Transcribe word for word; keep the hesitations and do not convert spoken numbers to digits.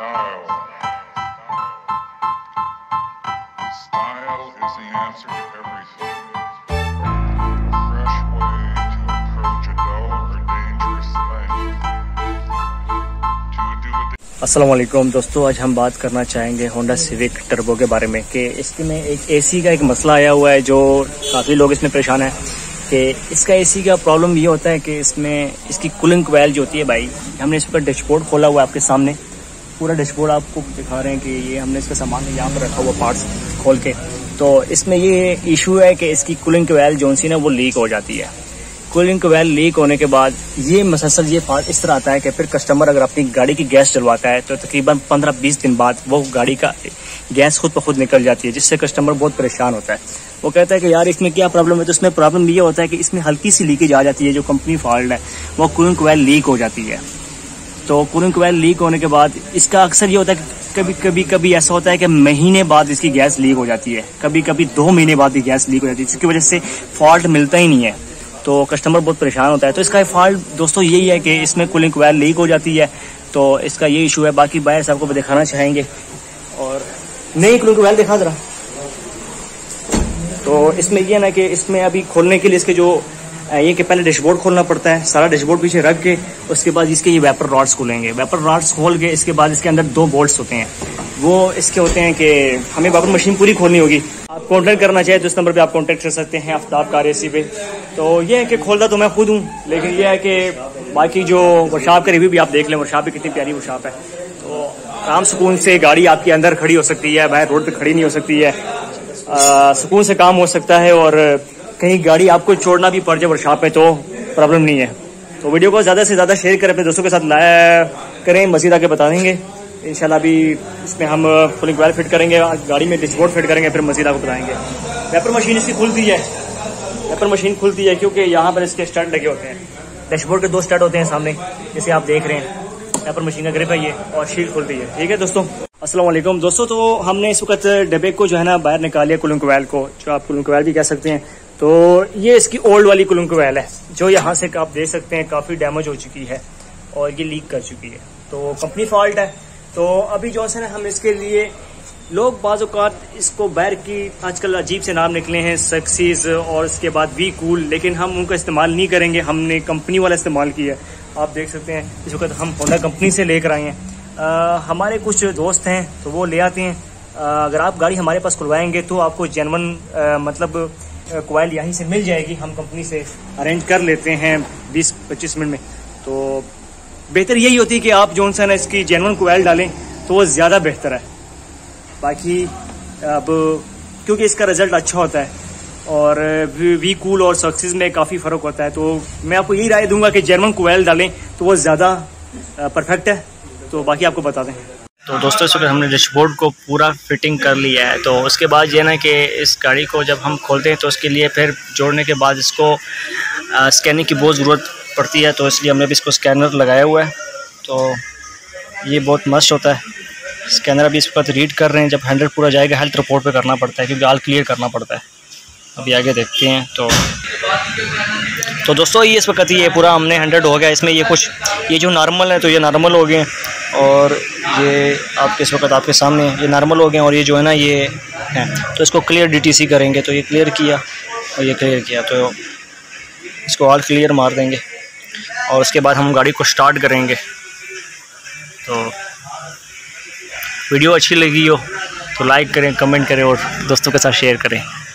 Style. Style is the answer to everything. A fresh way to approach a dull or dangerous thing. To do it. अस्सलाम वालेकुम दोस्तों, आज हम बात करना चाहेंगे होंडा सिविक टर्बो के बारे में कि इसमें एक एसी का एक मसला आया हुआ है जो काफ़ी लोग इसमें परेशान हैं कि इसका एसी का प्रॉब्लम ये होता है कि इसमें इसकी कूलिंग कोयल जो होती है भाई, हमने इसका डैशबोर्ड खोला हुआ है आपके सामने, पूरा डैशबोर्ड आपको दिखा रहे हैं कि ये हमने इसका सामान यहाँ पर रखा हुआ पार्ट्स खोल के। तो इसमें ये इशू है कि इसकी कूलिंग कोयल जो सी ना वो लीक हो जाती है। कूलिंग कोयल लीक होने के बाद ये मसलसल ये फॉल्ट इस तरह आता है कि फिर कस्टमर अगर अपनी गाड़ी की गैस जलवाता है तो तकरीबन पंद्रह बीस दिन बाद वो गाड़ी का गैस खुद ब खुद निकल जाती है, जिससे कस्टमर बहुत परेशान होता है। वो कहता है कि यार इसमें क्या प्रॉब्लम है, तो इसमें प्रॉब्लम ये होता है कि इसमें हल्की सी लीकेज आ जाती है, जो कंपनी फॉल्ट है वो कूलिंग कोयल लीक हो जाती है। तो कूलिंग कोयल लीक होने के बाद इसका अक्सर ये होता है कि कभी कभी कभी ऐसा होता है कि महीने बाद इसकी गैस लीक हो जाती है, कभी कभी दो महीने बाद ही गैस लीक हो जाती है, जिसकी वजह से फॉल्ट मिलता ही नहीं है, तो कस्टमर बहुत परेशान होता है। तो इसका फॉल्ट दोस्तों यही है कि इसमें कूलिंग कोयल लीक हो जाती है, तो इसका ये इशू है। बाकी बाहर से आपको दिखाना चाहेंगे और नई कूलिंग कोयल दिखा जरा। तो इसमें ये ना कि इसमें अभी खोलने के लिए इसके जो ये कि पहले डैशबोर्ड खोलना पड़ता है, सारा डैशबोर्ड पीछे रख के उसके बाद इसके ये वेपर रॉड्स खोलेंगे। वेपर रॉड्स खोल के इसके बाद इसके अंदर दो बोल्ट्स होते हैं, वो इसके होते हैं कि हमें वेपर मशीन पूरी खोलनी होगी। आप कॉन्टैक्ट करना चाहे तो इस नंबर पे आप कॉन्टैक्ट कर सकते हैं, आफ्ताब कार एसी पे। तो ये है कि खोलता तो मैं खुद हूँ, लेकिन ये है कि बाकी जो वर्कशॉप का रिव्यू भी आप देख लें, वर्कशॉप भी कितनी प्यारी वर्कशॉप है। तो आराम सुकून से गाड़ी आपके अंदर खड़ी हो सकती है, बाहर रोड पे खड़ी नहीं हो सकती है, सुकून से काम हो सकता है, और कहीं गाड़ी आपको छोड़ना भी पड़ जाए वर्कशॉप में तो प्रॉब्लम नहीं है। तो वीडियो को ज़्यादा से ज़्यादा शेयर करें, अपने दोस्तों के साथ लाया करें, मज़ीद आके बता देंगे इंशाल्लाह। अभी इसमें हम कूलिंग कोयल फिट करेंगे, गाड़ी में डैशबोर्ड फिट करेंगे, फिर मज़ीद आपको बताएंगे। वेपर मशीन इसकी खुलती है, वेपर मशीन खुलती है क्योंकि यहाँ पर इसके स्टड लगे होते हैं, डैशबोर्ड के दो स्टड होते हैं सामने, जैसे आप देख रहे हैं। वेपर मशीन का ग्रिप है ये, और शीट खुलती है। ठीक है दोस्तों, अस्सलाम वालेकुम दोस्तों। तो हमने इस वक्त डब्बे को जो है ना बाहर निकाल लिया, कूलिंग कोयल को, जो आप कूलिंग कोयल भी कह सकते हैं। तो ये इसकी ओल्ड वाली कूलिंग कोयल है, जो यहाँ से आप देख सकते हैं काफ़ी डैमेज हो चुकी है और ये लीक कर चुकी है, तो कंपनी फॉल्ट है। तो अभी जो है ना हम इसके लिए लोग बाज़ औक़ात इसको बाहर की आजकल अजीब से नाम निकले हैं, सक्सीज और उसके बाद वी कूल, लेकिन हम उनका इस्तेमाल नहीं करेंगे, हमने कंपनी वाला इस्तेमाल किया है। आप देख सकते हैं इस वक्त हम होंडा कंपनी से लेकर आए हैं। आ, हमारे कुछ दोस्त हैं तो वो ले आते हैं। आ, अगर आप गाड़ी हमारे पास खुलवाएंगे तो आपको जेन्युइन मतलब कोयल यहीं से मिल जाएगी, हम कंपनी से अरेंज कर लेते हैं बीस पच्चीस मिनट में। तो बेहतर यही होती है कि आप जो सा ना इसकी जेन्युइन कोयल डालें तो वो ज़्यादा बेहतर है। बाकी अब क्योंकि इसका रिज़ल्ट अच्छा होता है और वी कूल और सक्सेस में काफ़ी फ़र्क होता है, तो मैं आपको यही राय दूंगा कि जेन्युइन कोयल डालें तो वो ज़्यादा परफेक्ट है। तो बाकी आपको बता दें। तो दोस्तों इस वक्त हमने डैशबोर्ड को पूरा फिटिंग कर लिया है। तो उसके बाद ये ना कि इस गाड़ी को जब हम खोलते हैं तो उसके लिए फिर जोड़ने के बाद इसको स्कैनिंग की बहुत ज़रूरत पड़ती है, तो इसलिए हमने भी इसको स्कैनर लगाया हुआ है। तो ये बहुत मस्त होता है, स्कैनर अभी इस वक्त रीड कर रहे हैं। जब हंड्रेड पूरा जाएगा हेल्थ रिपोर्ट पे करना पड़ता है, क्योंकि ऑल क्लियर करना पड़ता है। अभी आगे देखते हैं। तो तो दोस्तों ये इस वक्त ये पूरा हमने हंड्रेड हो गया। इसमें ये कुछ ये जो नॉर्मल है तो ये नॉर्मल हो गए, और ये आपके इस वक्त आपके सामने ये नॉर्मल हो गए, और ये जो है ना ये है। तो इसको क्लियर डीटीसी करेंगे, तो ये क्लियर किया और ये क्लियर किया, तो इसको ऑल क्लियर मार देंगे और उसके बाद हम गाड़ी को स्टार्ट करेंगे। तो वीडियो अच्छी लगी हो तो लाइक करें, कमेंट करें और दोस्तों के साथ शेयर करें।